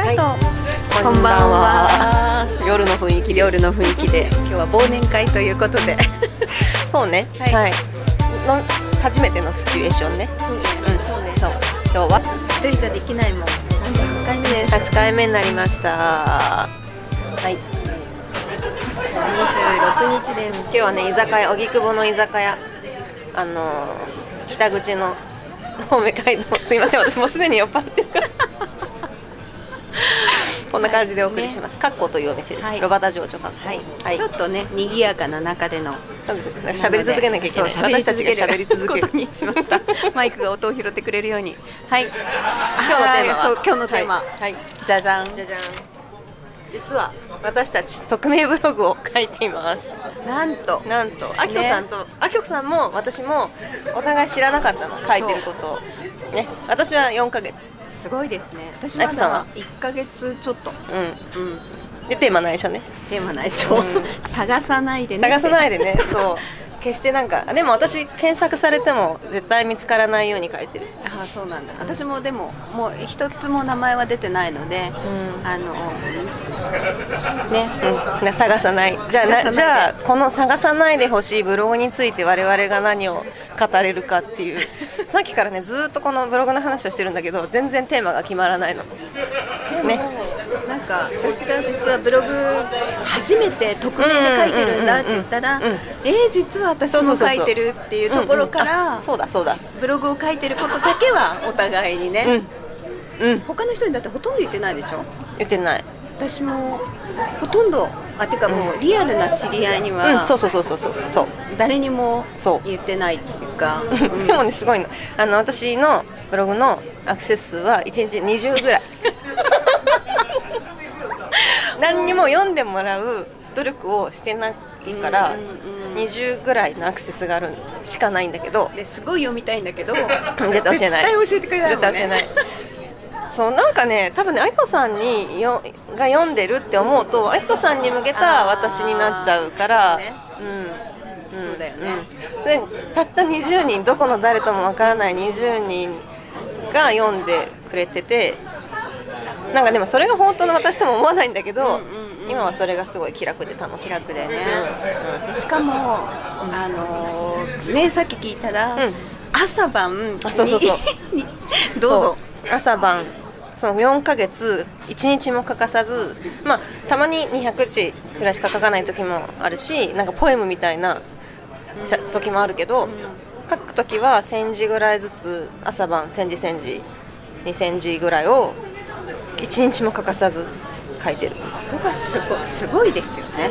はい、こんばんは。夜の雰囲気で今日は忘年会ということでそうね、はい、の初めてのシチュエーションね。そうね、そう。今日は一人じゃできないもん。8回目です。 8回目になりました。はい。 26日です。 今日はね、居酒屋、荻窪の居酒屋、北口の青梅街道、すいません、私もうすでに酔っ払ってるからこんな感じでお送りします。カッコというお店です。ロバタ情緒カッコ。 ちょっとね、賑やかな中での喋り続けなきゃいけない。私たちが喋り続けることにしました。マイクが音を拾ってくれるように。はい。今日のテーマ。 はい。じゃじゃん。 じゃじゃん。実は私たち匿名ブログを書いています。 なんとあきこさんも私もお互い知らなかったの、書いてることをね。私は4ヶ月。 すごいですね。私まだ1ヶ月ちょっと。 でテーマ内緒ね。 テーマ内緒。探さないでね。 そう。決してなんかでも私検索されても絶対見つからないように書いてる。 ああ、そうなんだ。私もでももう一つも名前は出てないので、 探さない。じゃあこの探さないでほしいブログについて我々が何を語れるかっていうさっきからねずっとこのブログの話をしてるんだけど全然テーマが決まらないの。 ね。なんか私が実はブログ初めて匿名で書いてるんだって言ったら、実は私も書いてるっていうところからそうだブログを書いてることだけはお互いにね、他の人にだってほとんど言ってないでしょ。 言ってない。 私もほとんどてかもうリアルな知り合いには誰にも言ってないっていうかでもねすごいの私のブログのアクセス数は1日20ぐらい何にも読んでもらう努力をしてないから20ぐらいのアクセスがあるしかないんだけど、 すごい読みたいんだけど絶対教えない。 絶対教えてくれないもんね。 絶対教えない。そうなんかね多分ねあきこさんが読んでるって思うとあきこさんに向けた私になっちゃうからそうだよね。 でたった20人どこの誰ともわからない20人が読んでくれててなんかでもそれが本当の私とも思わないんだけど、今はそれがすごい気楽で楽しい。 気楽でね、しかもさっき聞いたら、朝晩にどうぞ朝晩その4ヶ月1日も欠かさず、たまに200字くらいしか書かない時もあるしなんかポエムみたいな時もあるけど、書く時は1000字ぐらいずつ朝晩1000字2000字ぐらいを1日も欠かさず書いてる。 そこがすごいですよね。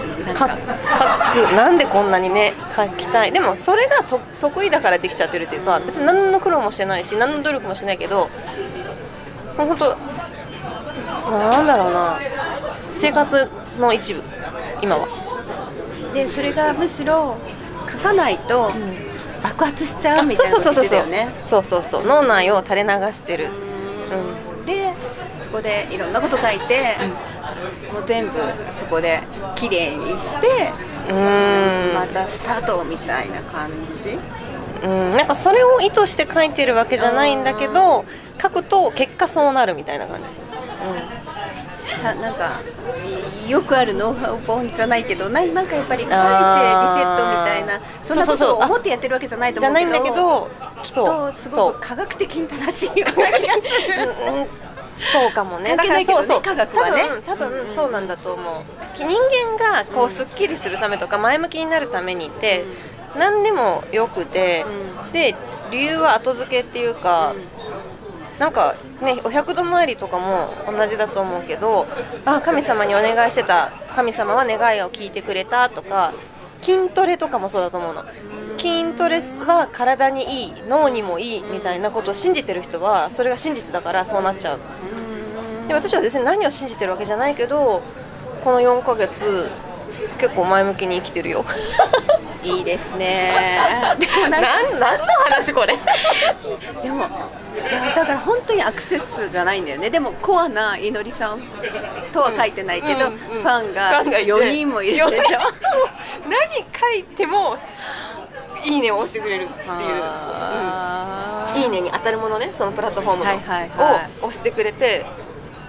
なんでこんなにね書きたい。でもそれが得意だからできちゃってるというか、別に何の苦労もしてないし何の努力もしてないけどもう本当なんだろうな、生活の一部今は。 でそれがむしろ書かないと爆発しちゃうみたいなことだよね。 そう脳内を垂れ流してる。 でそこでいろんなこと書いて、もう全部そこで綺麗にしてまたスタートみたいな感じ。 なんかそれを意図して書いてるわけじゃないんだけど書くと結果そうなるみたいな感じ。 なんかよくあるノウハウ本じゃないけどなんかやっぱり書いてリセットみたいな、そんなことを思ってやってるわけじゃないと思うけどきっとすごく科学的に正しいような気がする。 そうかもね。 だからそう科学はね多分そうなんだと思う。人間がこうすっきりするためとか前向きになるためにって何でもよくて、で理由は後付けっていうか、なんかねお百度参りとかも同じだと思うけど、神様にお願いしてた、神様は願いを聞いてくれたとか、筋トレとかもそうだと思うの。筋トレは体にいい、脳にもいいみたいなことを信じてる人はそれが真実だからそうなっちゃう。で私は別に何を信じてるわけじゃないけどこの4ヶ月結構前向きに生きてるよ。 いいですね。 でも何の話これ。 でもだから本当にアクセス数じゃないんだよね。でもコアないのりさんとは書いてないけど、ファンが4人もいるでしょ。 何書いてもいいねを押してくれるっていう、いいねに当たるものね、そのプラットフォームの、を押してくれて、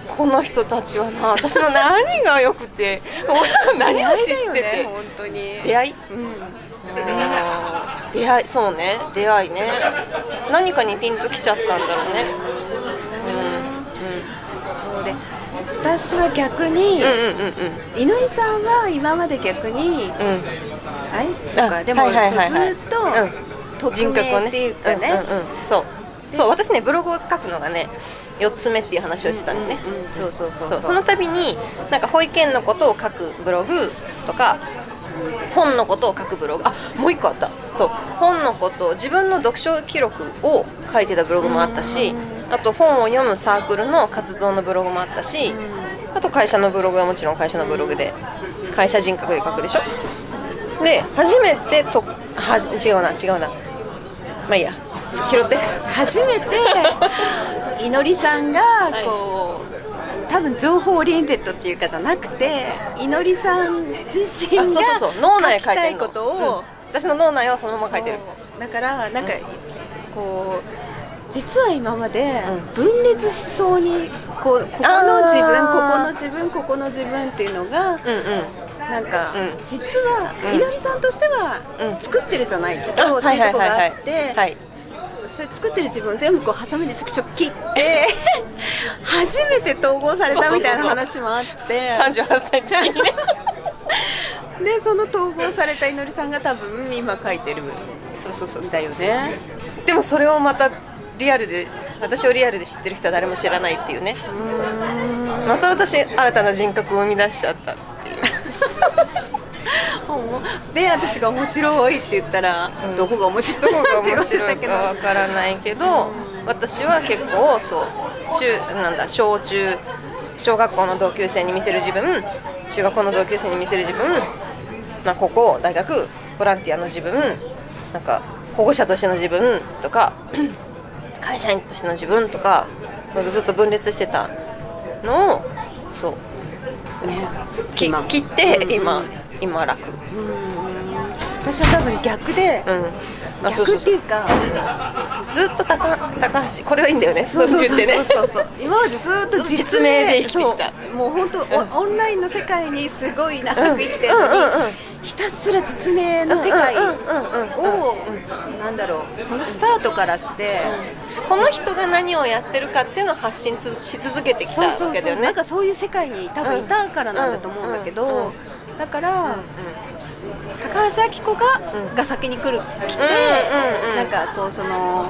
この人たちはな、私の何が良くて何を知ってて、 本当に出会い、出会い、そうね、出会いね、何かにピンときちゃったんだろうね。 そうで、私は逆に、いのりさんは今まで逆に、そうか、でもずっと匿名っていうかね、 そう私ねブログを書くのがね4つ目っていう話をしてたのね。その度になんか保育園のことを書くブログとか、本のことを書くブログ、もう一個あった。そう、本のこと、自分の読書記録を書いてたブログもあったし、あと本を読むサークルの活動のブログもあったし、あと会社のブログはもちろん会社のブログで会社人格で書くでしょ。で初めて違うな、まあいいや、拾って。 初めていのりさんがこう、多分情報オリエンテッドっていうかじゃなくて、いのりさん自身が脳内書きたいことを、 私の脳内はそのまま書いてる。 だからなんかこう実は今まで分裂しそうにここの自分、ここの自分、ここの自分っていうのが、なんか、実はいのりさんとしては作ってるじゃないけど、っていうとこがあって、それ作ってる自分を全部こうハサミでちょくちょく切って初めて統合されたみたいな話もあって 38歳の時にねでその統合されたいのりさんが多分今書いてるんだよね。 でもそれをまたリアルで、私をリアルで知ってる人は誰も知らないっていうね。また私新たな人格を生み出しちゃったっていうで私が面白いって言ったら、どこが面白いかわからないけど、私は結構そう小学校の同級生に見せる自分、中学校の同級生に見せる自分、高校大学ボランティアの自分、なんか保護者としての自分とか会社員としての自分とか、ずっと分裂してたのを切って今楽。 私は多分逆で、逆っていうかずっと高橋、これはいいんだよね。そう言ってね。 今までずっと実名で生きてきた。もう本当オンラインの世界にすごい長く生きてるのに、ひたすら実名の世界をなんだろう、そのスタートからしてこの人が何をやってるかっていうのを発信し続けてきたわけだよね。 なんかそういう世界に多分いたからなんだと思うんだけど、だから高橋明子が先に来て、なんかこうその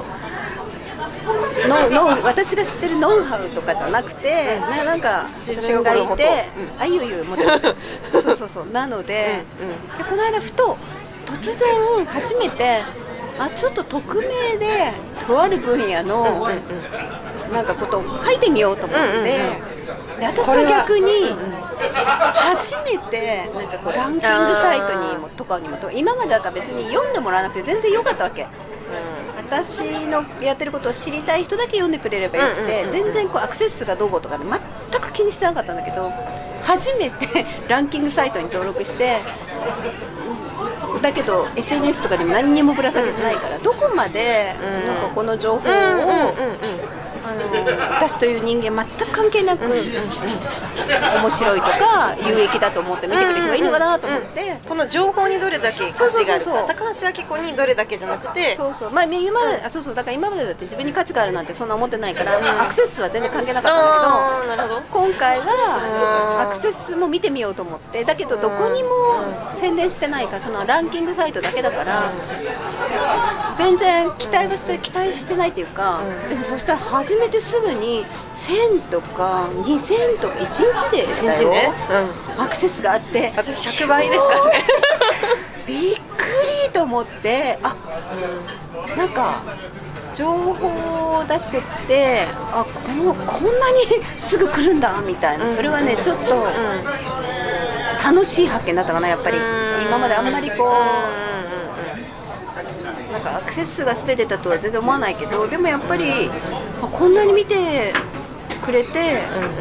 私が知ってるノウハウとかじゃなくて、なんか自分がいて、いいよもっとそうなので、この間ふと突然初めてちょっと匿名でとある分野のなんかことを書いてみようと思って、で私は逆に初めてなんかこうランキングサイトにもとかにも今までは別に読んでもらわなくて全然良かったわけ。私のやってることを知りたい人だけ読んでくれればよくて、全然こうアクセス数がどうこうとかで全く気にしてなかったんだけど、初めてランキングサイトに登録して、だけど SNS とかでも何にもぶら下げてないから、どこまでなんかこの情報を私という人間全く関係なく面白いとか有益だと思って見てくれる人がいいのかなと思って、 この情報にどれだけ価値があるか、高橋明子にどれだけじゃなくて、 だから今までだって自分に価値があるなんてそんな思ってないから、アクセス数は全然関係なかったんだけど、今回はアクセスも見てみようと思って、だけどどこにも宣伝してないから、そのランキングサイトだけだから全然期待してないというか、でもそしたら初めてすぐに1000とか2000とか1日で 1日ね、 アクセスがあって、 私100倍ですからねびっくりと思って、なんか情報を出してって、こんなにすぐ来るんだみたいな、それはねちょっと楽しい発見だったかな、やっぱり。今まであんまりこうなんかアクセス数が全てだとは全然思わないけど、でもやっぱりこんなに見てくれて、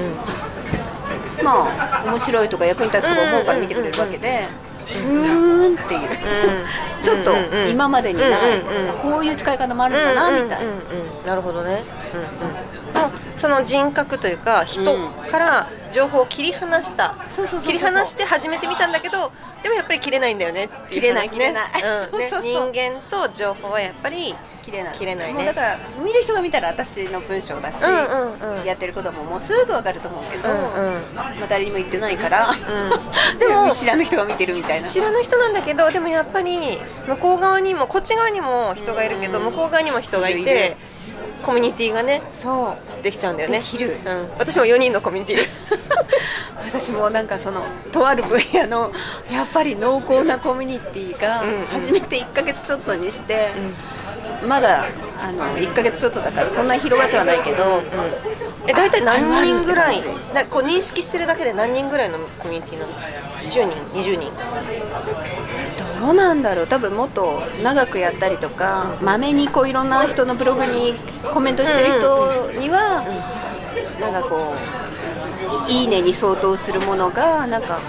面白いとか役に立つとか思うから見てくれるわけで、ふーんっていうちょっと今までにない、こういう使い方もあるんだなみたいな。 なるほどね。 その人格というか人から情報を切り離した切り離して始めてみたんだけど、でもやっぱり切れないんだよねっていう話ね。人間と情報はやっぱり切れないね。 だから見る人が見たら私の文章だし、やってることももうすぐ分かると思うけど、誰にも言ってないから、でも知らぬ人が見てるみたいな。 知らぬ人なんだけど、でもやっぱり向こう側にもこっち側にも人がいるけど、向こう側にも人がいて、コミュニティがね、できちゃうんだよね。 できる。 私も4人のコミュニティ。 私もなんかそのとある分野のやっぱり濃厚なコミュニティが初めて1ヶ月ちょっとにして、まだ1ヶ月ちょっとだからそんなに広がってはないけど、 大体何人ぐらいこう認識してるだけで何人ぐらいのコミュニティなの？10人20人どうなんだろう。多分もっと長くやったりとか、まめにこういろんな人のブログにコメントしてる人には、なんかこういいねに相当するものがなんか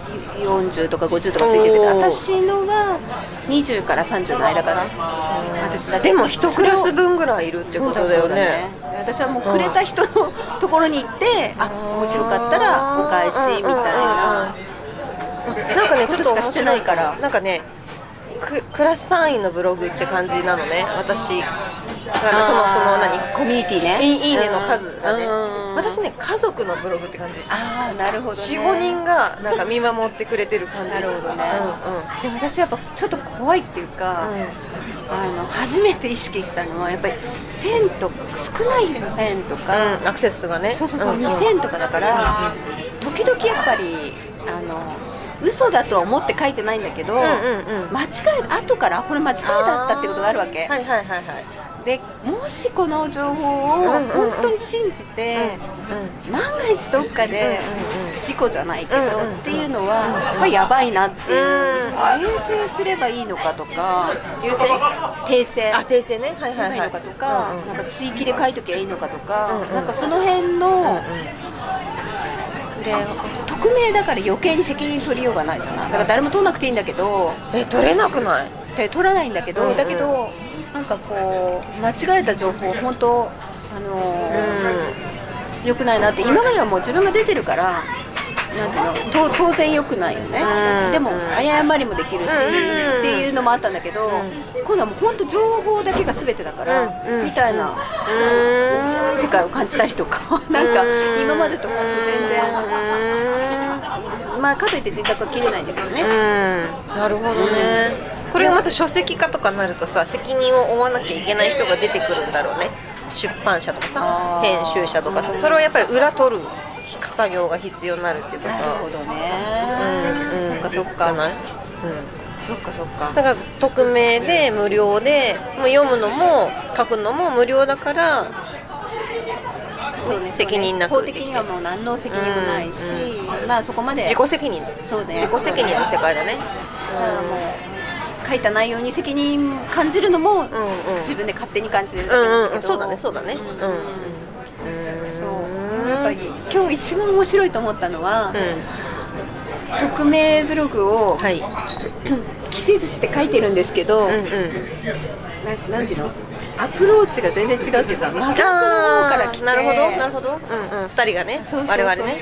40とか50とかついてて、私のは20から30の間かな。私だでも1クラス分ぐらいいるってことだよね。 私はもうくれた人のところに行って、面白かったらお返しみたいな。 なんかね、ちょっとしかしてないから、 なんかね、クラス単位のブログって感じなのね、私。その何コミュニティね、 いいねの数がね。私ね、家族のブログって感じ。 なるほどね。 4、5人がなんか見守ってくれてる感じ。 なるほどね。でも私やっぱちょっと怖いっていうか、初めて意識したのはやっぱり1000と少ない1000とか、 アクセスがね、 2000とかだから、時々やっぱり嘘だとは思って書いてないんだけど、間違え後からこれ間違いだったってことがあるわけ。でもしこの情報を本当に信じて、万が一どっかで事故じゃないけどっていうのはやっぱりやばいなっていう、訂正すればいいのかとか、訂正ね、すればいいのかとか、なんか追記で書いときゃいいのかとか、なんかその辺ので、匿名だから余計に責任取りようがないじゃない。だから誰も取らなくていいんだけど、 取れなくない？ 取らないんだけど、だけどなんかこう間違えた情報本当良くないなって。今まではもう自分が出てるからなんていうの、当然良くないよね。でも誤りもできるしっていうのもあったんだけど、今度はもう本当情報だけが全てだからみたいな世界を感じたりとか、なんか今までと本当全然かといって人格は切れないんだけどね。 なるほどね。これがまた書籍化とかになるとさ、責任を負わなきゃいけない人が出てくるんだろうね。出版社とかさ、編集者とかさ、それをやっぱり裏取る作業が必要になるっていうかさ。 なるほどね。そっかそっか。そっかそっか。 だから匿名で無料で、もう読むのも書くのも無料だから、責任なく法的にはもう何の責任もないし、そこまで自己責任。 そうね。 自己責任の世界だね。 もう書いた内容に責任感じるのも自分で勝手に感じるだけなんだけど、 そうだねそうだね。 そうやっぱり今日一番面白いと思ったのは、匿名ブログを季節して書いてるんですけど、なんていうの、アプローチが全然違うっていうか、真逆の方から来て、 なるほど、2人がね、我々ね。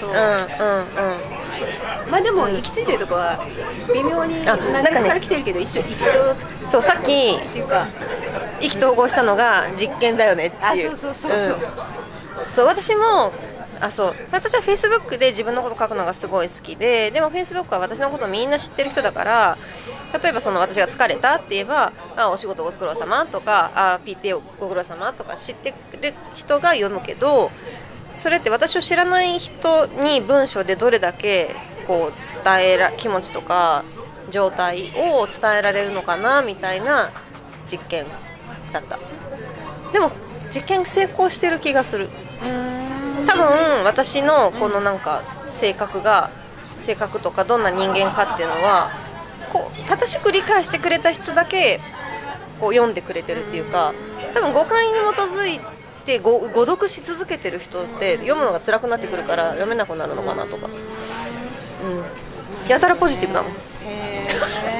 でも行き着いてるとこは微妙に何から来てるけど一緒。 そうさっき意気投合したのが実験だよねっていう。そう私も私は Facebook で自分のこと書くのがすごい好きで、でも Facebook は私のことみんな知ってる人だから、例えば私が疲れたって言えば、お仕事ご苦労様とか、PTA ご苦労様とか知ってる人が読むけど、それって私を知らない人に文章でどれだけこう気持ちとか状態を伝えられるのかなみたいな実験だった。でも実験成功してる気がする。多分私のこのなんか性格とかどんな人間かっていうのはこう正しく理解してくれた人だけこう読んでくれてるっていうか、多分誤解に基づいて誤読し続けてる人って読むのが辛くなってくるから読めなくなるのかなとか、やたらポジティブだもん。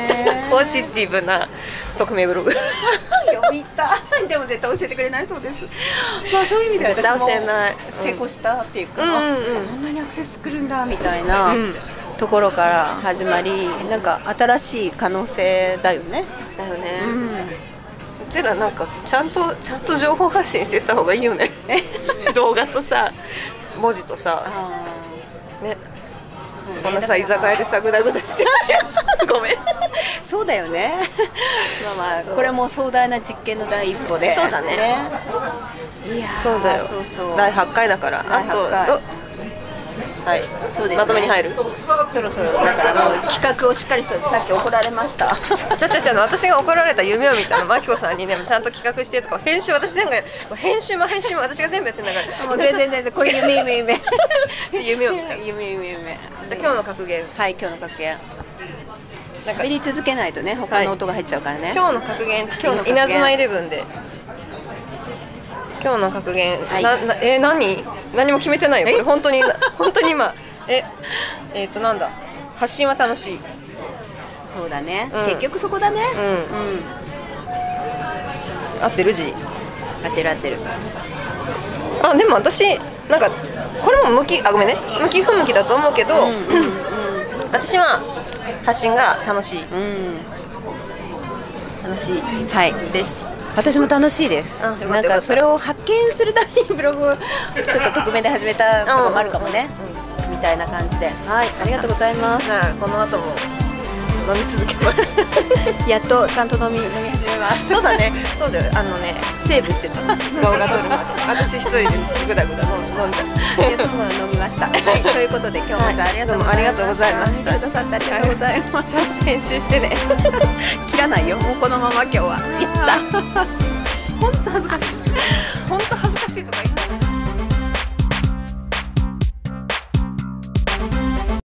ポジティブな匿名ブログ読みたい。でも絶対教えてくれないそうです。まあそういう意味で私も絶対教えない成功したっていうか、 うんうんうんこんなにアクセス来るんだみたいな、 うんところから始まり、なんか新しい可能性だよね。 だよね、 うんうちらなんかちゃんと情報発信していった方がいいよね動画とさ文字とさね、 そうね、 こんなさ居酒屋でさグダグダしてごめんそうだよねまあまあこれも壮大な実験の第一歩で、 そうだねいやーそうだよ、 そうそう第8回だから第8回あとはい、 そうですね、 まとめに入るそろそろだからもう企画をしっかりしてさっき怒られました私が怒られた夢を見たのマキコさんにねちゃんと企画してとか編集私全部編集も私が全部やってんだからもう全然これ夢夢を見た夢じゃあ今日の格言はい、今日の格言なんか喋り続けないとね他の音が入っちゃうからね、 今日の格言稲妻イレブンで今日の格言、 はい何も決めてないよこれ本当に今なんだ発信は楽しいそうだね、 うん結局そこだね、 合ってる字合ってるあでも私なんかこれも向き不向きだと思うけど、私は発信が楽しい、楽しいはいです私も楽しいです。なんかそれを発見するためにブログをちょっと匿名で始めたとこもあるかもね、みたいな感じで、はい、ありがとうございます。 じゃあこの後も飲み続けますやっとちゃんと飲み始めます。 そうだね、そうだよ、セーブしてた動画撮るまで私一人でグダグダ飲んじゃういや、そうなの飲みました。はい、ということで今日もじゃあありがとうございました。 ありがとうございました。 見てくださってありがとうございます。 ちゃんと編集してね切らないよ、もうこのまま今日は。いった。 本当恥ずかしいとか言った